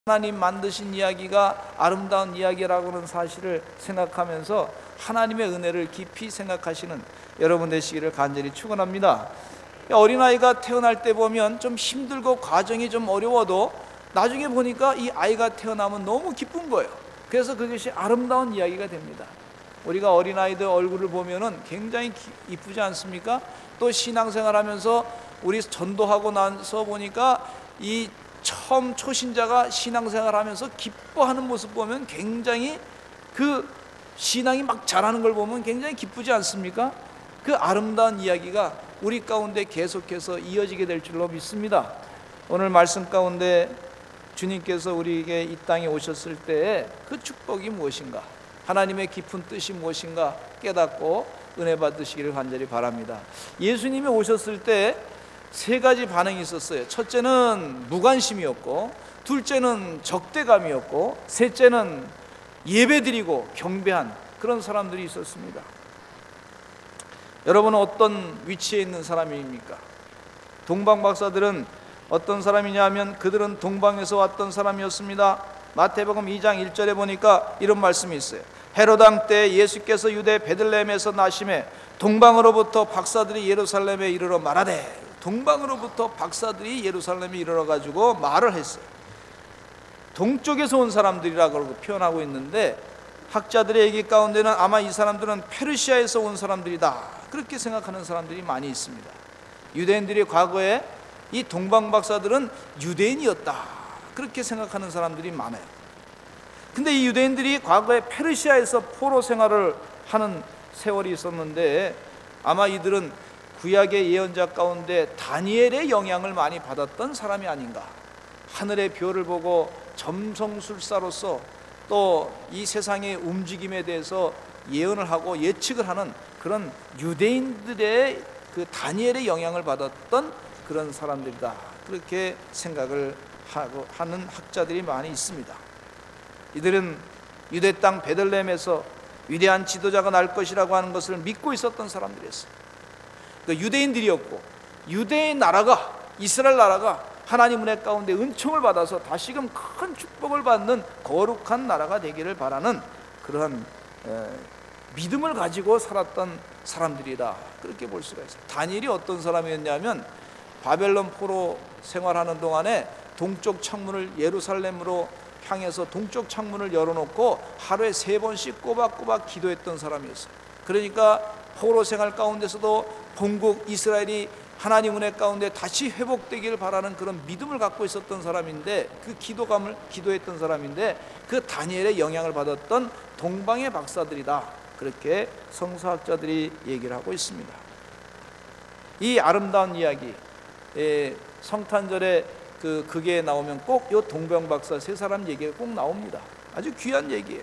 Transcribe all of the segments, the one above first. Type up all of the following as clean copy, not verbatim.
하나님 만드신 이야기가 아름다운 이야기라고 하는 사실을 생각하면서 하나님의 은혜를 깊이 생각하시는 여러분 되시기를 간절히 축원합니다. 어린아이가 태어날 때 보면 좀 힘들고 과정이 좀 어려워도 나중에 보니까 이 아이가 태어나면 너무 기쁜 거예요. 그래서 그것이 아름다운 이야기가 됩니다. 우리가 어린아이들 얼굴을 보면은 굉장히 이쁘지 않습니까? 또 신앙생활 하면서 우리 전도하고 나서 보니까 이 처음 초신자가 신앙생활 하면서 기뻐하는 모습 보면 굉장히 그 신앙이 막 자라는 걸 보면 굉장히 기쁘지 않습니까? 그 아름다운 이야기가 우리 가운데 계속해서 이어지게 될 줄로 믿습니다. 오늘 말씀 가운데 주님께서 우리에게 이 땅에 오셨을 때 그 축복이 무엇인가, 하나님의 깊은 뜻이 무엇인가 깨닫고 은혜 받으시기를 간절히 바랍니다. 예수님이 오셨을 때 세 가지 반응이 있었어요. 첫째는 무관심이었고, 둘째는 적대감이었고, 셋째는 예배드리고 경배한 그런 사람들이 있었습니다. 여러분은 어떤 위치에 있는 사람입니까? 동방 박사들은 어떤 사람이냐 하면 그들은 동방에서 왔던 사람이었습니다. 마태복음 2장 1절에 보니까 이런 말씀이 있어요. 헤롯 왕 때 예수께서 유대 베들레헴에서 나심에 동방으로부터 박사들이 예루살렘에 이르러 말하되, 동방으로부터 박사들이 예루살렘에 이르러 가지고 말을 했어요. 동쪽에서 온 사람들이라고 표현하고 있는데, 학자들의 얘기 가운데는 아마 이 사람들은 페르시아에서 온 사람들이다 그렇게 생각하는 사람들이 많이 있습니다. 유대인들이 과거에 이 동방 박사들은 유대인이었다 그렇게 생각하는 사람들이 많아요. 근데 이 유대인들이 과거에 페르시아에서 포로 생활을 하는 세월이 있었는데, 아마 이들은 구약의 예언자 가운데 다니엘의 영향을 많이 받았던 사람이 아닌가. 하늘의 별을 보고 점성술사로서 또 이 세상의 움직임에 대해서 예언을 하고 예측을 하는 그런 유대인들의 그 다니엘의 영향을 받았던 그런 사람들이다 그렇게 생각을 하는 학자들이 많이 있습니다. 이들은 유대 땅 베들레헴에서 위대한 지도자가 날 것이라고 하는 것을 믿고 있었던 사람들이었어요. 그 유대인들이었고, 유대의 나라가, 이스라엘 나라가 하나님 은혜 가운데 은총을 받아서 다시금 큰 축복을 받는 거룩한 나라가 되기를 바라는 그러한 믿음을 가지고 살았던 사람들이다 그렇게 볼 수가 있어요. 다니엘이 어떤 사람이었냐면, 바벨론 포로 생활하는 동안에 동쪽 창문을 예루살렘으로 향해서 동쪽 창문을 열어놓고 하루에 3번씩 꼬박꼬박 기도했던 사람이었어요. 그러니까 포로 생활 가운데서도 본국 이스라엘이 하나님 은혜 가운데 다시 회복되기를 바라는 그런 믿음을 갖고 있었던 사람인데, 그 기도했던 사람인데, 그 다니엘의 영향을 받았던 동방의 박사들이다 그렇게 성서학자들이 얘기를 하고 있습니다. 이 아름다운 이야기, 성탄절에 그 극에 나오면 꼭 이 동방 박사 세 사람 얘기가 꼭 나옵니다. 아주 귀한 얘기예요.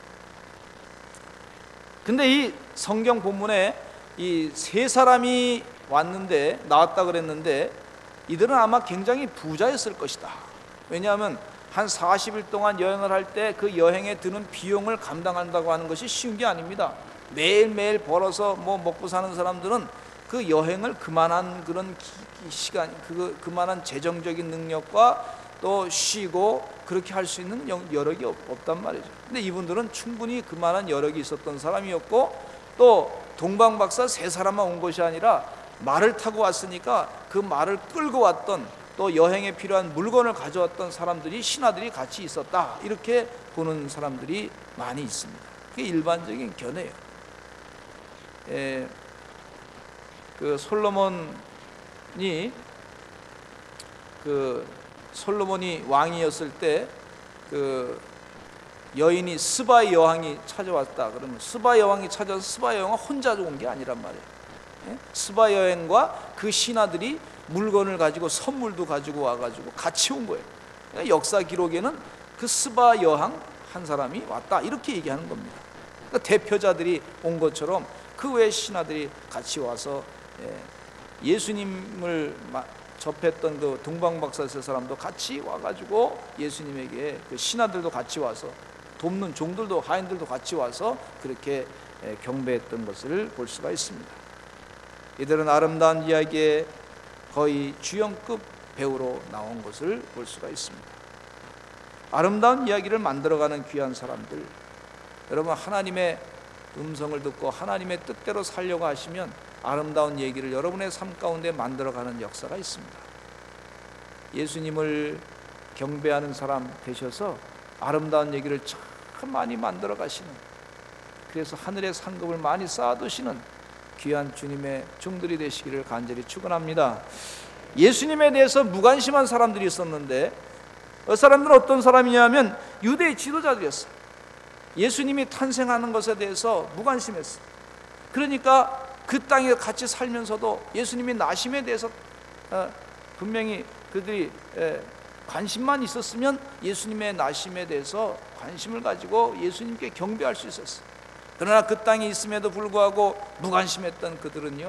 근데 이 성경 본문에 이 세 사람이 나왔다 그랬는데, 이들은 아마 굉장히 부자였을 것이다. 왜냐하면 한 40일 동안 여행을 할 때 그 여행에 드는 비용을 감당한다고 하는 것이 쉬운 게 아닙니다. 매일매일 벌어서 뭐 먹고 사는 사람들은 그 여행을 그만한 그런 시간, 그만한 재정적인 능력과 또 쉬고 그렇게 할 수 있는 여력이 없단 말이죠. 근데 이분들은 충분히 그만한 여력이 있었던 사람이었고, 또 동방 박사 세 사람만 온 것이 아니라 말을 타고 왔으니까 그 말을 끌고 왔던, 또 여행에 필요한 물건을 가져왔던 사람들이, 신하들이 같이 있었다 이렇게 보는 사람들이 많이 있습니다. 그게 일반적인 견해예요. 그 솔로몬이 왕이었을 때 그 여인이 스바 여왕이 찾아왔다 그러면, 스바 여왕이 찾아와서 스바 여왕은 혼자 온 게 아니란 말이에요. 스바 여왕과 그 신하들이 물건을 가지고 선물도 가지고 와가지고 같이 온 거예요. 그러니까 역사 기록에는 그 스바 여왕 한 사람이 왔다 이렇게 얘기하는 겁니다. 그러니까 대표자들이 온 것처럼 그 외 신하들이 같이 와서 예수님을 접했던 그 동방 박사 세 사람도 같이 와가지고 예수님에게, 그 신하들도 같이 와서, 돕는 종들도, 하인들도 같이 와서 그렇게 경배했던 것을 볼 수가 있습니다. 이들은 아름다운 이야기에 거의 주연급 배우로 나온 것을 볼 수가 있습니다. 아름다운 이야기를 만들어가는 귀한 사람들, 여러분 하나님의 음성을 듣고 하나님의 뜻대로 살려고 하시면 아름다운 얘기를 여러분의 삶 가운데 만들어가는 역사가 있습니다. 예수님을 경배하는 사람 되셔서 아름다운 얘기를 참 많이 만들어 가시는, 그래서 하늘의 상급을 많이 쌓아두시는 귀한 주님의 종들이 되시기를 간절히 축원합니다. 예수님에 대해서 무관심한 사람들이 있었는데 그 사람들은 어떤 사람이냐면 유대의 지도자들이었어요. 예수님이 탄생하는 것에 대해서 무관심했어요. 그러니까 그 땅에 같이 살면서도 예수님이 나심에 대해서 분명히 그들이 관심만 있었으면 예수님의 나심에 대해서 관심을 가지고 예수님께 경배할 수 있었어요. 그러나 그 땅에 있음에도 불구하고 무관심했던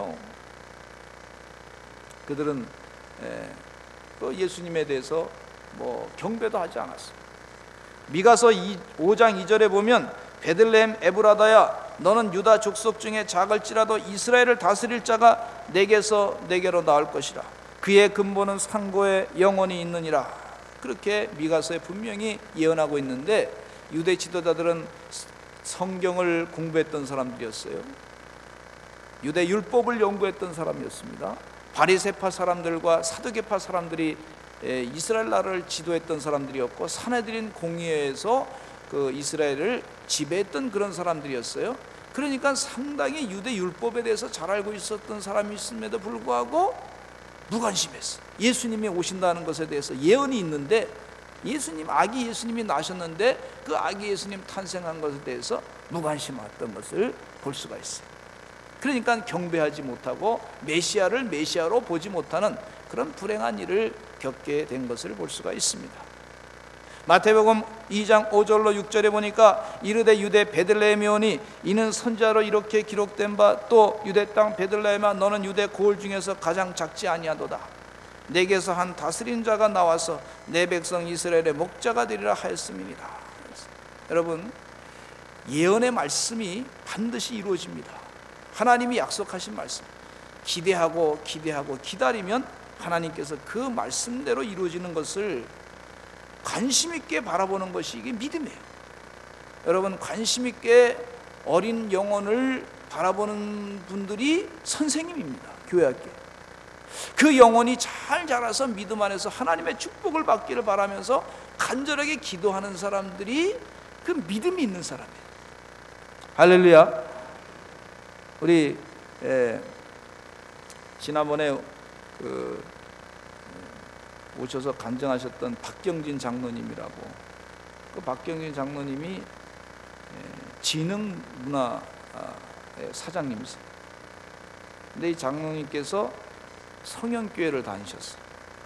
그들은 그 예수님에 대해서 경배도 하지 않았어요. 미가서 5장 2절에 보면 베들레헴 에브라다야 너는 유다 족속 중에 작을지라도 이스라엘을 다스릴 자가 내게서 내게로 나올 것이라 그의 근본은 상고에 영원히 있느니라. 그렇게 미가서에 분명히 예언하고 있는데 유대 지도자들은 성경을 공부했던 사람들이었어요. 유대 율법을 연구했던 사람이었습니다. 바리새파 사람들과 사두개파 사람들이 이스라엘 나라를 지도했던 사람들이었고 산헤드린 공의회에서 그 이스라엘을 지배했던 그런 사람들이었어요. 그러니까 상당히 유대 율법에 대해서 잘 알고 있었던 사람이 있음에도 불구하고 무관심했어요. 예수님이 오신다는 것에 대해서 예언이 있는데 아기 예수님이 나셨는데 그 아기 예수님 탄생한 것에 대해서 무관심했던 것을 볼 수가 있어요. 그러니까 경배하지 못하고 메시아를 메시아로 보지 못하는 그런 불행한 일을 겪게 된 것을 볼 수가 있습니다. 마태복음 2장 5절로 6절에 보니까 이르되 유대 베들레헴이 오니 이는 선지자로 이렇게 기록된 바 또 유대 땅 베들레헴아 너는 유대 고을 중에서 가장 작지 아니하도다. 내게서 한 다스린 자가 나와서 내 백성 이스라엘의 목자가 되리라 하였음이니라. 여러분 예언의 말씀이 반드시 이루어집니다. 하나님이 약속하신 말씀 기대하고 기다리면 하나님께서 그 말씀대로 이루어지는 것을 관심 있게 바라보는 것이 이게 믿음이에요. 여러분 관심 있게 어린 영혼을 바라보는 분들이 선생님입니다. 교회학교 그 영혼이 잘 자라서 믿음 안에서 하나님의 축복을 받기를 바라면서 간절하게 기도하는 사람들이 그 믿음이 있는 사람이에요. 할렐루야. 우리 지난번에 오셔서 간증하셨던 박경진 장로님이라고, 그 박경진 장로님이 지능문화 사장님이세요. 근데 이 장로님께서 성현교회를 다니셨어요.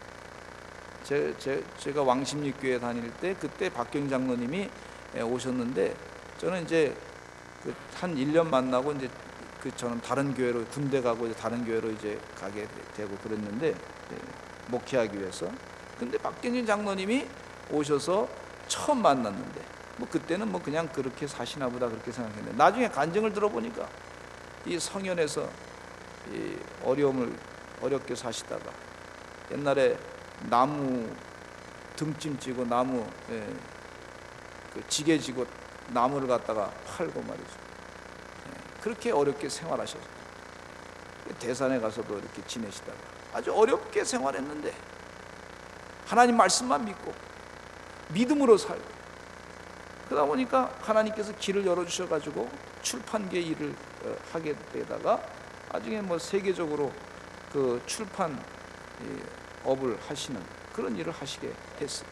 제가 왕십리교회 다닐 때 그때 박경진 장로님이 오셨는데 저는 이제 한 1년 만나고 이제 저는 다른 교회로 군대 가고 이제 다른 교회로 이제 가게 되고 그랬는데 목회하기 위해서. 근데 박경진 장로님이 오셔서 처음 만났는데 그때는 그냥 그렇게 사시나 보다 그렇게 생각했는데 나중에 간증을 들어보니까 이 성현에서 이 어렵게 사시다가 옛날에 나무 등짐 지고 나무 그 지게 지고 나무를 갖다가 팔고 말이죠. 그렇게 어렵게 생활하셨어요. 대산에 가서도 이렇게 지내시다가 아주 어렵게 생활했는데 하나님 말씀만 믿고 믿음으로 살고 그러다 보니까 하나님께서 길을 열어주셔가지고 출판계 일을 하게 되다가 나중에 세계적으로 그 출판 업을 하시는 그런 일을 하시게 됐어요.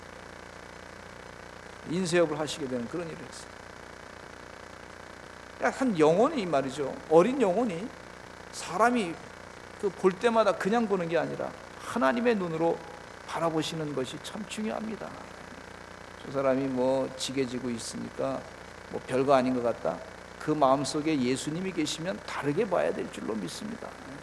인쇄업을 하시게 되는 그런 일을 했어요. 한 영혼이 말이죠. 어린 영혼이 사람이 볼 때마다 그냥 보는 게 아니라 하나님의 눈으로 바라보시는 것이 참 중요합니다. 저 사람이 지게 지고 있으니까 별거 아닌 것 같다. 그 마음속에 예수님이 계시면 다르게 봐야 될 줄로 믿습니다.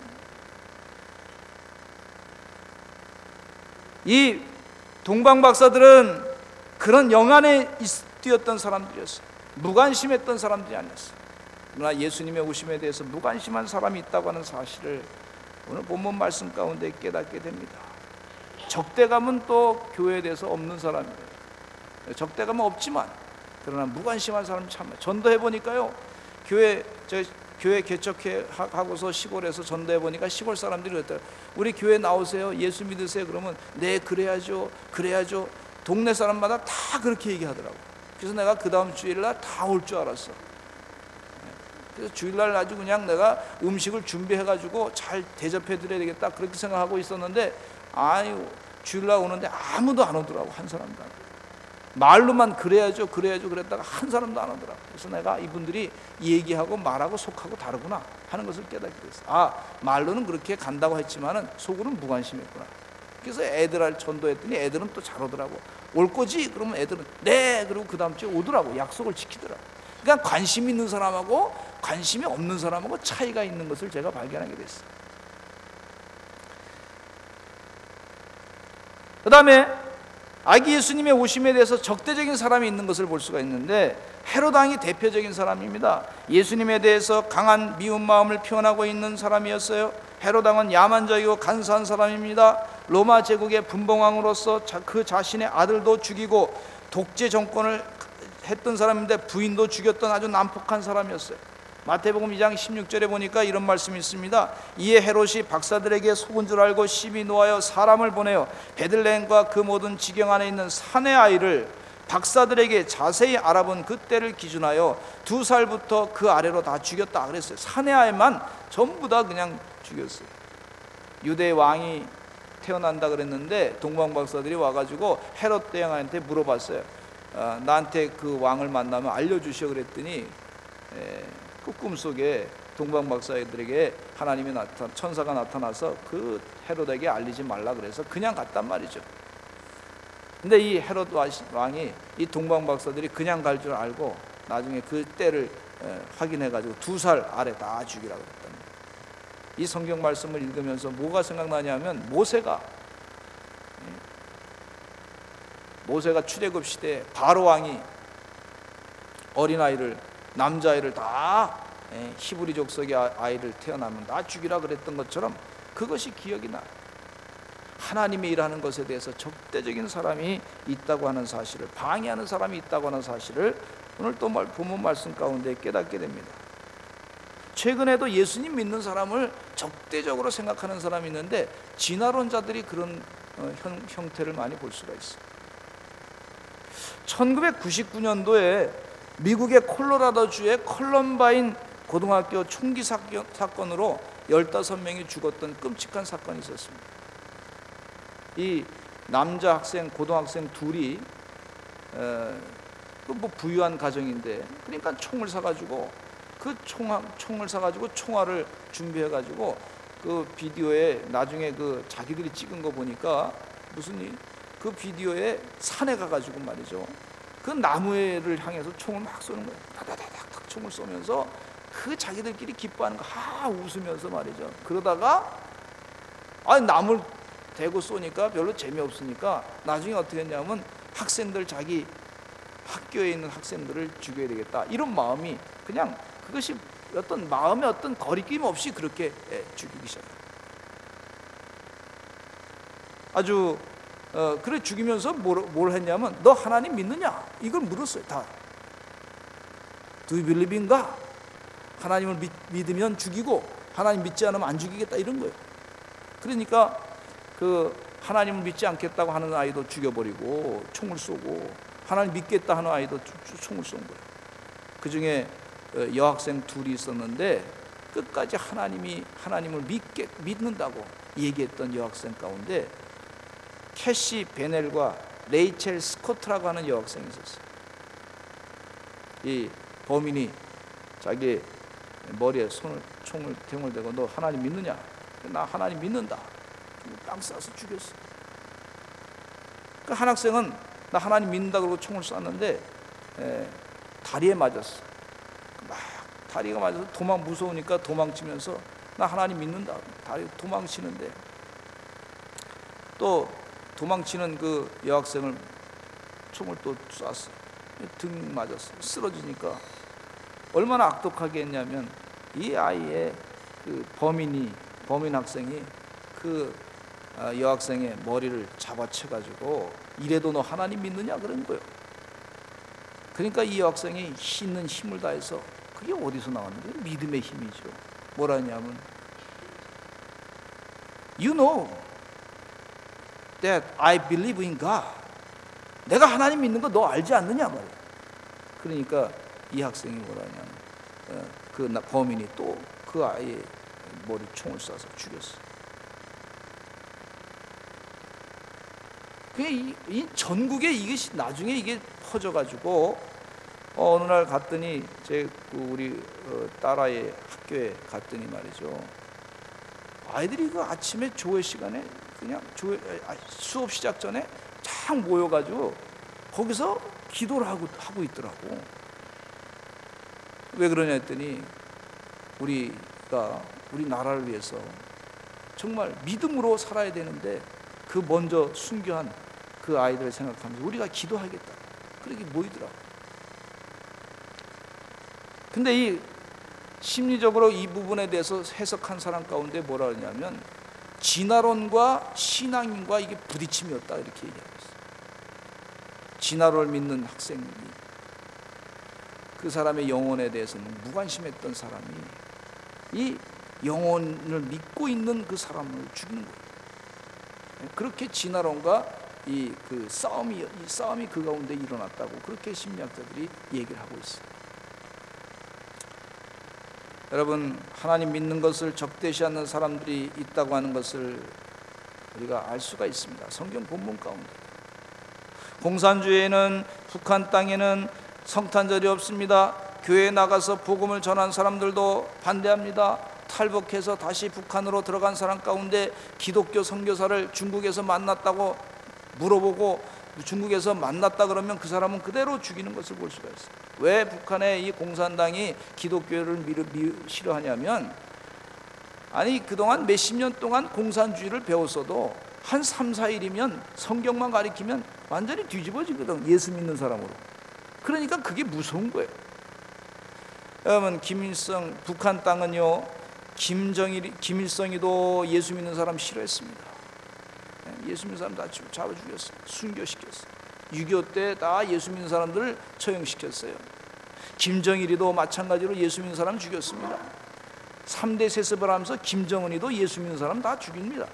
이 동방박사들은 그런 영안에 뛰었던 사람들이었어요. 무관심했던 사람들이 아니었어요. 그러나 예수님의 오심에 대해서 무관심한 사람이 있다고 하는 사실을 오늘 본문 말씀 가운데 깨닫게 됩니다. 적대감은 또 교회에 대해서 없는 사람이에요. 적대감은 없지만 그러나 무관심한 사람이 참 많아요. 전도해 보니까요, 교회 개척하고서 시골에서 전도해 보니까 시골 사람들이 그랬더라고요. 우리 교회 나오세요, 예수 믿으세요. 그러면 네, 그래야죠, 그래야죠. 동네 사람마다 다 그렇게 얘기하더라고요. 그래서 내가 그 다음 주일날 다 올 줄 알았어. 그래서 주일날 아주 그냥 내가 음식을 준비해가지고 잘 대접해 드려야 되겠다, 그렇게 생각하고 있었는데, 아유, 주일날 오는데 아무도 안 오더라고. 한 사람도 안 오더라고. 말로만 그래야죠, 그래야죠 그랬다가 한 사람도 안 오더라고. 그래서 내가 이분들이 얘기하고 말하고 속하고 다르구나 하는 것을 깨닫게 됐어. 아, 말로는 그렇게 간다고 했지만은 속으로는 무관심했구나. 그래서 애들을 전도했더니 애들은 또 잘 오더라고. 올 거지? 그러면 애들은 네, 그리고 그 다음 주에 오더라고. 약속을 지키더라고. 그러니까 관심 있는 사람하고 관심이 없는 사람하고 차이가 있는 것을 제가 발견하게 됐어요. 그 다음에 아기 예수님의 오심에 대해서 적대적인 사람이 있는 것을 볼 수가 있는데, 헤롯 왕이 대표적인 사람입니다. 예수님에 대해서 강한 미운 마음을 표현하고 있는 사람이었어요. 헤롯 왕은 야만적이고 간사한 사람입니다. 로마 제국의 분봉왕으로서 그 자신의 아들도 죽이고 독재 정권을 했던 사람인데 부인도 죽였던 아주 난폭한 사람이었어요. 마태복음 2장 16절에 보니까 이런 말씀이 있습니다. 이에 헤롯이 박사들에게 속은 줄 알고 심히 노하여 사람을 보내어 베들레헴과 그 모든 지경 안에 있는 산의 아이를 박사들에게 자세히 알아본 그때를 기준하여 2살부터 그 아래로 다 죽였다 그랬어요. 산의 아이만 전부 다 그냥 죽였어요. 유대 왕이 태어난다 그랬는데 동방 박사들이 와가지고 헤롯 대왕한테 물어봤어요. 나한테 그 왕을 만나면 알려주시오 그랬더니 그 꿈속에 동방 박사들에게 하나님이 천사가 나타나서 그 헤롯에게 알리지 말라 그래서 그냥 갔단 말이죠. 근데 이 헤롯 왕이 이 동방 박사들이 그냥 갈 줄 알고 나중에 그 때를 확인해 가지고 2살 아래 다 죽이라고 그랬단 말이에요. 이 성경 말씀을 읽으면서 뭐가 생각나냐면 모세가 출애굽 시대에 바로 왕이 어린아이를, 남자아이를 다 히브리 족속의 아이를 태어나면 다 죽이라 그랬던 것처럼 그것이 기억이 나요. 하나님의 일하는 것에 대해서 적대적인 사람이 있다고 하는 사실을, 방해하는 사람이 있다고 하는 사실을 오늘 또 본문 말씀 가운데 깨닫게 됩니다. 최근에도 예수님 믿는 사람을 적대적으로 생각하는 사람이 있는데 진화론자들이 그런 형태를 많이 볼 수가 있어요. 1999년도에 미국의 콜로라도주의 컬럼바인 고등학교 총기 사건으로 15명이 죽었던 끔찍한 사건이 있었습니다. 이 남자 학생, 고등학생 둘이 뭐 부유한 가정인데, 그러니까 총을 사가지고 총을 사가지고 총알을 준비해가지고 그 비디오에 나중에 그 자기들이 찍은 거 보니까 그 비디오에 산에 가가지고 말이죠, 그 나무를 향해서 총을 막 쏘는 거예요. 다다다닥 총을 쏘면서 그 자기들끼리 기뻐하는 거 웃으면서 말이죠. 그러다가 나무를 대고 쏘니까 별로 재미없으니까 나중에 어떻게 했냐면 학생들, 자기 학교에 있는 학생들을 죽여야 되겠다, 이런 마음이, 그냥 그것이 어떤 마음의 어떤 거리낌 없이 그렇게 죽이기 시작해요. 아주 그래 죽이면서 뭘 했냐면 너 하나님 믿느냐? 이걸 물었어요. 다. Do you believe in God? 하나님을 믿으면 죽이고 하나님 믿지 않으면 안 죽이겠다, 이런 거예요. 그러니까 그 하나님을 믿지 않겠다고 하는 아이도 죽여버리고 총을 쏘고, 하나님 믿겠다 하는 아이도 총을 쏜 거예요. 그 중에 여학생 둘이 있었는데 끝까지 하나님을 믿는다고 얘기했던 여학생 가운데 캐시 베넬과 레이첼 스코트라고 하는 여학생이 있었어요. 이 범인이 자기 머리에 총을 대고 너 하나님 믿느냐? 나 하나님 믿는다. 땅 싸서 죽였어. 그 한 학생은 나 하나님 믿는다 그러고 총을 쐈는데 다리에 맞았어. 막 다리가 맞아서 무서우니까 도망치면서 나 하나님 믿는다. 다리 도망치는데 또 도망치는 그 여학생을 총을 또 쐈어. 등 맞았어. 쓰러지니까 얼마나 악독하게 했냐면 이 아이의 그 범인 학생이 그 여학생의 머리를 잡아채가지고 이래도 너 하나님 믿느냐 그런 거예요. 그러니까 이 여학생이 있는 힘을 다해서, 그게 어디서 나왔는데? 믿음의 힘이죠. 뭐라 하냐면 You know that I believe in God. 내가 하나님 믿는 거 너 알지 않느냐 말이야. 그러니까 이 학생이 뭐라 하냐면 그 범인이 또 그 아이의 머리 총을 쏴서 죽였어. 이 전국에 이것이 나중에 이게 퍼져가지고 어느 날 갔더니 우리 딸아이 학교에 갔더니 말이죠. 아이들이 그 아침에 조회 시간에 그냥 수업 시작 전에 쫙 모여가지고 거기서 기도를 하고 있더라고. 왜 그러냐 했더니 우리가 우리 나라를 위해서 정말 믿음으로 살아야 되는데 그 먼저 순교한 그 아이들을 생각하면서 우리가 기도하겠다. 그렇게 모이더라고. 근데 이 심리적으로 이 부분에 대해서 해석한 사람 가운데 뭐라 그러냐면 진화론과 신앙인과 이게 부딪힘이었다 이렇게 얘기하고 있어요. 진화론을 믿는 학생이 그 사람의 영혼에 대해서는 무관심했던 사람이 이 영혼을 믿고 있는 그 사람을 죽이는 거예요. 그렇게 진화론과 이 싸움이 그 가운데 일어났다고 그렇게 심리학자들이 얘기를 하고 있어요. 여러분, 하나님 믿는 것을 적대시하는 사람들이 있다고 하는 것을 우리가 알 수가 있습니다. 성경 본문 가운데 공산주의에는 북한 땅에는 성탄절이 없습니다. 교회에 나가서 복음을 전한 사람들도 반대합니다. 탈북해서 다시 북한으로 들어간 사람 가운데 기독교 선교사를 중국에서 만났다고 물어보고 중국에서 만났다 그러면 그 사람은 그대로 죽이는 것을 볼 수가 있어요. 왜 북한의 이 공산당이 기독교를 싫어하냐면 아니 그동안 몇십 년 동안 공산주의를 배웠어도 한 3, 4일이면 성경만 가리키면 완전히 뒤집어지거든. 예수 믿는 사람으로. 그러니까 그게 무서운 거예요. 여러분, 김일성 북한 땅은요 김일성이도 예수 믿는 사람 싫어했습니다. 예수 믿는 사람 다 잡아 죽였어요. 순교시켰어요. 6.25 때 다 예수 믿는 사람들을 처형시켰어요. 김정일이도 마찬가지로 예수 믿는 사람 죽였습니다. 3대 세습을 하면서 김정은이도 예수 믿는 사람 다 죽입니다.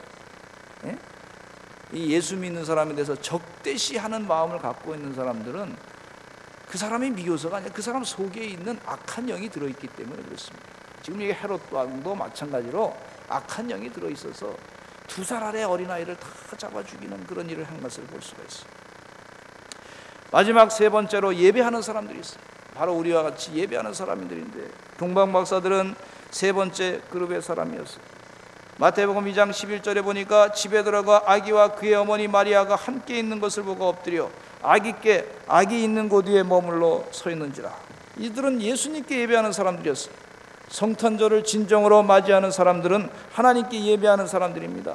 이 예수 믿는 사람에 대해서 적대시하는 마음을 갖고 있는 사람들은 그 사람의 미교서가 아니라 그 사람 속에 있는 악한 영이 들어있기 때문에 그렇습니다. 지금 이게 헤롯 왕도 마찬가지로 악한 영이 들어있어서 2살 아래 어린아이를 다 잡아 죽이는 그런 일을 한 것을 볼 수가 있어요. 마지막 세 번째로 예배하는 사람들이 있어요. 바로 우리와 같이 예배하는 사람들인데 동방박사들은 세 번째 그룹의 사람이었어요. 마태복음 2장 11절에 보니까 집에 들어가 아기와 그의 어머니 마리아가 함께 있는 것을 보고 엎드려 아기 있는 곳 위에 머물러 서 있는지라. 이들은 예수님께 예배하는 사람들이었어요. 성탄절을 진정으로 맞이하는 사람들은 하나님께 예배하는 사람들입니다.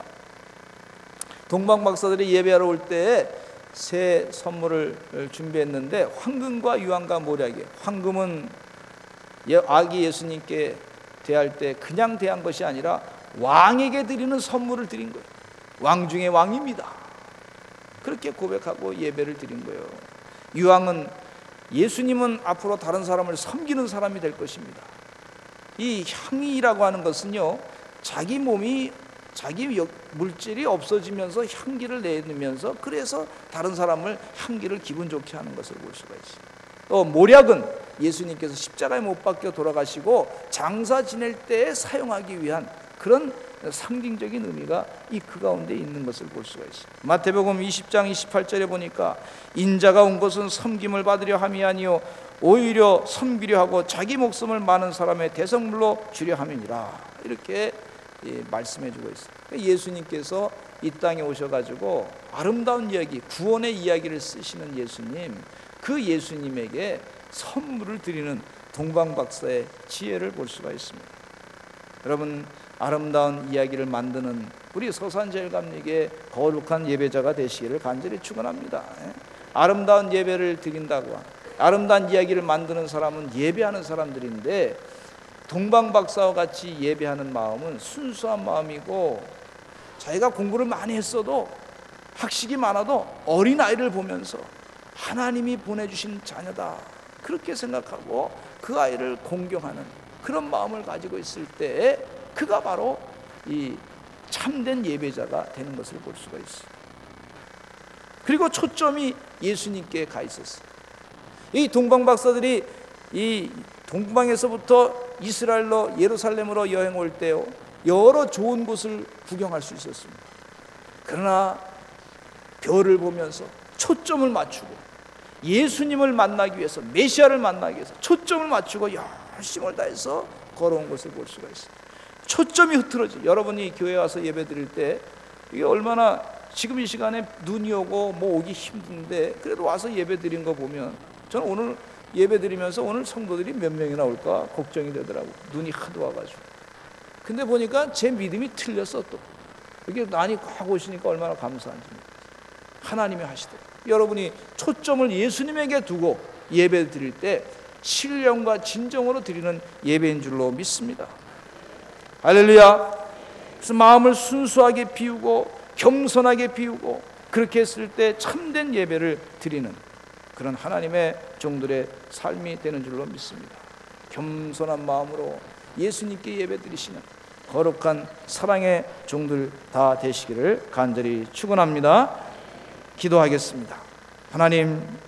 동방박사들이 예배하러 올 때 새 선물을 준비했는데 황금과 유황과 모략이에요. 황금은 아기 예수님께 대할 때 그냥 대한 것이 아니라 왕에게 드리는 선물을 드린 거예요. 왕 중에 왕입니다. 그렇게 고백하고 예배를 드린 거예요. 유황은 예수님은 앞으로 다른 사람을 섬기는 사람이 될 것입니다. 이 향이라고 하는 것은요, 자기 몸이 자기 물질이 없어지면서 향기를 내면서 그래서 다른 사람을 향기를 기분 좋게 하는 것을 볼 수가 있어요. 또 모략은 예수님께서 십자가에 못 박혀 돌아가시고 장사 지낼 때에 사용하기 위한 그런 상징적인 의미가 그 가운데 있는 것을 볼 수가 있어요. 마태복음 20장 28절에 보니까 인자가 온 것은 섬김을 받으려 함이 아니요 오히려 섬기려 하고 자기 목숨을 많은 사람의 대성물로 주려 함이니라. 이렇게 말씀해 주고 있어요. 예수님께서 이 땅에 오셔가지고 아름다운 이야기, 구원의 이야기를 쓰시는 예수님, 그 예수님에게 선물을 드리는 동방박사의 지혜를 볼 수가 있습니다. 여러분, 아름다운 이야기를 만드는 우리 서산제일감리교의 거룩한 예배자가 되시기를 간절히 축원합니다. 아름다운 예배를 드린다고, 아름다운 이야기를 만드는 사람은 예배하는 사람들인데 동방박사와 같이 예배하는 마음은 순수한 마음이고 자기가 공부를 많이 했어도 학식이 많아도 어린아이를 보면서 하나님이 보내주신 자녀다 그렇게 생각하고 그 아이를 공경하는 그런 마음을 가지고 있을 때 그가 바로 이 참된 예배자가 되는 것을 볼 수가 있어요. 그리고 초점이 예수님께 가 있었어요. 이 동방박사들이 이 동방에서부터 이스라엘로 예루살렘으로 여행 올 때요, 여러 좋은 곳을 구경할 수 있었습니다. 그러나 별을 보면서 초점을 맞추고 예수님을 만나기 위해서, 메시아를 만나기 위해서 초점을 맞추고 열심을 다해서 걸어온 것을 볼 수가 있어요. 초점이 흐트러지. 여러분이 교회 와서 예배 드릴 때 이게 얼마나 지금 이 시간에 눈이 오고 뭐 오기 힘든데 그래도 와서 예배 드린 거 보면 저는 오늘 예배 드리면서 오늘 성도들이 몇 명이나 올까 걱정이 되더라고. 눈이 하도 와가지고. 근데 보니까 제 믿음이 틀렸어. 또 이게 많이 하고 오시니까 얼마나 감사한지. 하나님이 하시더라고요. 여러분이 초점을 예수님에게 두고 예배 드릴 때 신령과 진정으로 드리는 예배인 줄로 믿습니다. 할렐루야. 그래서 마음을 순수하게 비우고 겸손하게 비우고 그렇게 했을 때 참된 예배를 드리는 그런 하나님의 종들의 삶이 되는 줄로 믿습니다. 겸손한 마음으로 예수님께 예배 드리시는 거룩한 사랑의 종들 다 되시기를 간절히 축원합니다. 기도하겠습니다. 하나님,